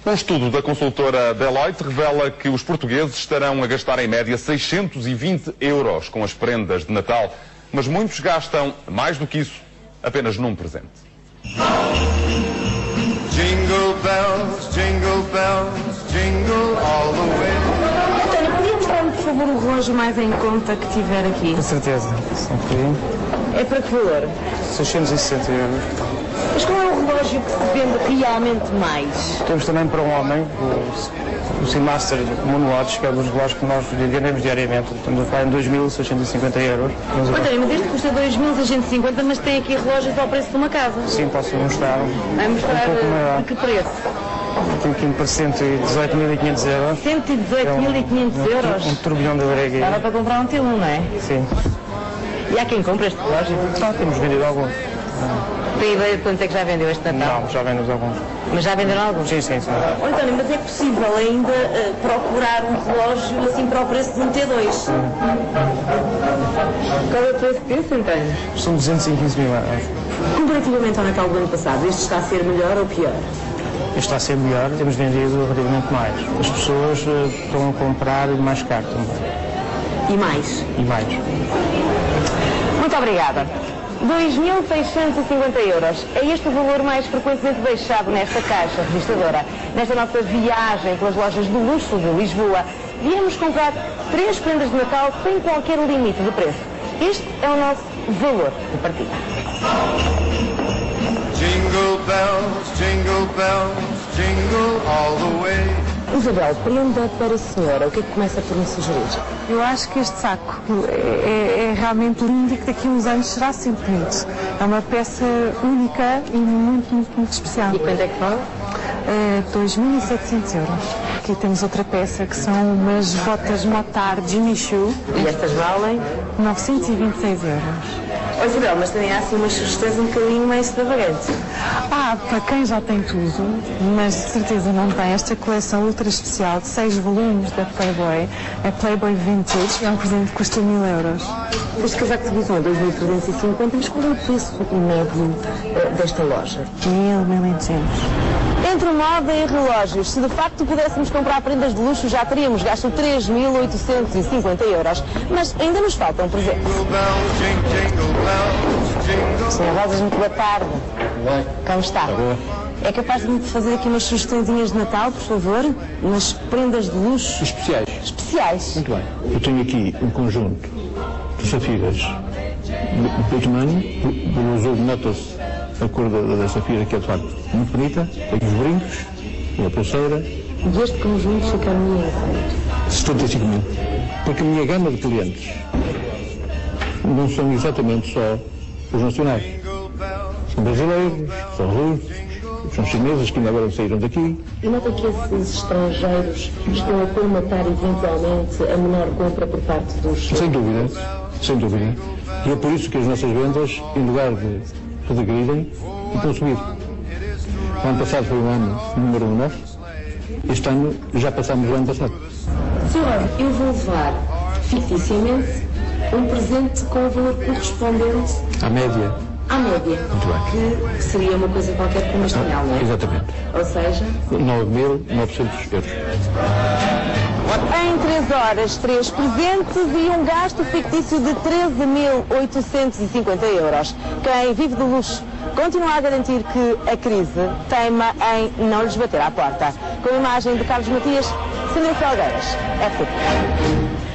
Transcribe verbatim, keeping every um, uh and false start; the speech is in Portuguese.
Um estudo da consultora Deloitte revela que os portugueses estarão a gastar em média seiscentos e vinte euros com as prendas de Natal, mas muitos gastam mais do que isso apenas num presente. Jingle bells, jingle bells, jingle all the way. António, podia mostrar-me, por favor, o relógio mais em conta que tiver aqui? Com certeza, só um bocadinho. É para que valor? seiscentos e sessenta euros. Mas qual é o relógio que se vende realmente mais? Temos também para um homem o, o Seamaster Moonwatch, que é um dos relógios que nós vendemos diariamente. Estamos a falar em dois mil seiscentos e cinquenta euros. António, mas este custa dois mil seiscentos e cinquenta, mas tem aqui relógios ao preço de uma casa. Sim, posso mostrar. Vai mostrar um de que preço? Tem aqui um para cento e dezoito mil e quinhentos euros. cento e dezoito mil e quinhentos é um, euros? Um turbilhão da Breguet. Estava para comprar um T um, não é? Sim. E há quem compra este relógio? Só temos vendido alguns. Tem ideia de quanto é que já vendeu este Natal? Não, já vendemos alguns. Mas já venderam alguns? Sim, sim, sim. Oh, António, mas é possível ainda uh, procurar um relógio assim para o preço de um T dois? Qual é o preço desse, António? São duzentos e quinze mil euros. Comparativamente ao Natal do ano passado, este está a ser melhor ou pior? Este está a ser melhor, temos vendido relativamente mais. As pessoas uh, estão a comprar mais caro também. E mais? E mais. Muito obrigada. dois mil seiscentos e cinquenta euros. É este o valor mais frequentemente deixado nesta caixa registradora. Nesta nossa viagem pelas lojas de luxo de Lisboa, viemos comprar três prendas de Natal sem qualquer limite de preço. Este é o nosso valor de partida. Jingle bells, jingle bells, jingle all the way. Isabel, prenda para a senhora, o que é que começa por me sugerir? Eu acho que este saco é, é, é realmente lindo e que daqui a uns anos será sempre bonito. É uma peça única e muito, muito, muito especial. E quanto é que fala? É, dois mil e setecentos euros. Aqui temos outra peça que são umas botas Motard Jimmy Choo. E estas valem? novecentos e vinte e seis euros. Oi, Isabel, mas também há assim umas sugestões um bocadinho mais extravagantes. Ah, para quem já tem tudo, mas de certeza não tem, esta coleção ultra especial de seis volumes da Playboy, é Playboy Vintage, é um presente que custa mil euros. Este casaco de visão é dois mil trezentos e cinquenta, mas qual é o preço médio uh, desta loja? Mil, mil e duzentos. Entre moda e relógios, se de facto pudéssemos comprar prendas de luxo, já teríamos gasto três mil oitocentos e cinquenta euros. Mas ainda nos faltam presentes. senhor Rosas, muito boa tarde. Olá. Como está? Boa. É capaz de me fazer aqui umas sugestões de Natal, por favor? Umas prendas de luxo? Especiais. Especiais? Muito bem. Eu tenho aqui um conjunto de safiras de Pitman, do azul nota-se a cor da, da safira, que é de facto muito bonita. Tenho os brincos, uma pulseira. E este conjunto fica a minha setenta e cinco mil. Porque a minha gama de clientes não são exatamente só os nacionais. São brasileiros, são russos, são chineses que ainda agora saíram daqui. E nota que esses estrangeiros estão a colmatar eventualmente a menor compra por parte dos... Sem dúvida, sem dúvida. E é por isso que as nossas vendas, em lugar de regredirem, estão subir. O ano passado foi um ano número um nosso. Este ano já passámos o ano passado. Senhor, eu vou levar, ficticiamente, um presente com o valor correspondente À média. à média. Muito bem. Que seria uma coisa qualquer convencional, não é? Exatamente. Ou seja... nove mil novecentos euros. Em três horas, três presentes e um gasto fictício de treze mil oitocentos e cinquenta euros. Quem vive do luxo continua a garantir que a crise teima em não lhes bater à porta. Com a imagem de Carlos Matias, Sandra Felgueiras, F T P.